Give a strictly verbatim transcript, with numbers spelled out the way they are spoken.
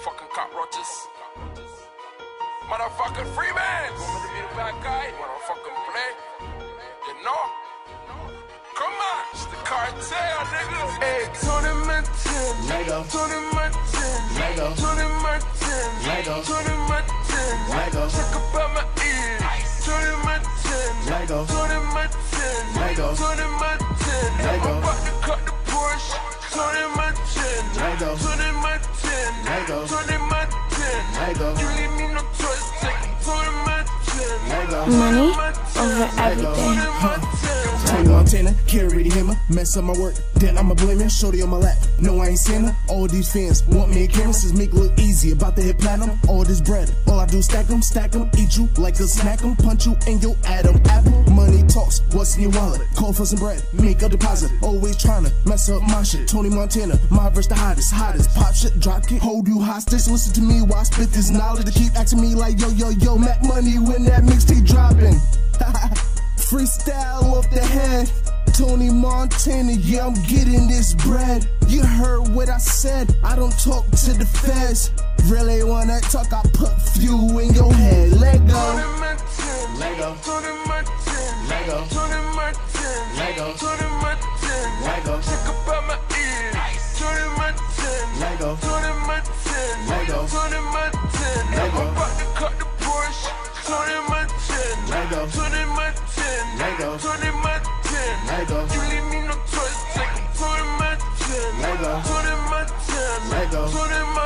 Fucking cockroaches. Motherfucking Freeman. Want me to be the bad guy? Wanna fucking play? You know? Come on, it's the cartel, niggas. Hey, Tony Martin, Lego, Tony Martin, Lego, Tony Martin, Lego, Tony Martin, Lego, check up on my ears. Tony Martin, Lego, Tony Martin, Lego, Tony Martin, Lego, I'm about to cut the Porsche. Tony Martin, Lego, Tony Martin, Lego, Tony Martin, Lego, you leave me no choice, take Tony Martin, Lego, Money over everything. Tony Montana, carry the hammer, mess up my work, then I'ma blame him. Shorty on my lap, no I ain't seen her. All these fans want me in canvases, make it look easy, about to hit platinum. All this bread, all I do is stack them, stack them, eat you like a snack 'em, punch you in your Adam apple. Money talks, what's in your wallet? Call for some bread, make a deposit, always tryna mess up my shit. Tony Montana, my verse the hottest, hottest. Pop shit, drop kick, hold you hostage. Listen to me while I spit this knowledge. To keep asking me like yo, yo, yo, Mac Money when that mixtape dropping. Freestyle off the head, Tony Montana, yeah, I'm getting this bread. You heard what I said, I don't talk to the feds. Really wanna talk, I put few in your head. Lego, Lego, Tony Martin, Lego, Tony Martin, Lego, Tony Martin, Lego, check up on my ears. Tony Martin, Lego, Tony Martin, Lego, Tony Martin, Lego, I'm about to cut the Porsche. Tony Martin, Lego, Tony Martin, Lego, Tony Martin, Lego, you leave me no choice, take Tony Martin, Lego, Tony Martin, Lego, Tony Martin.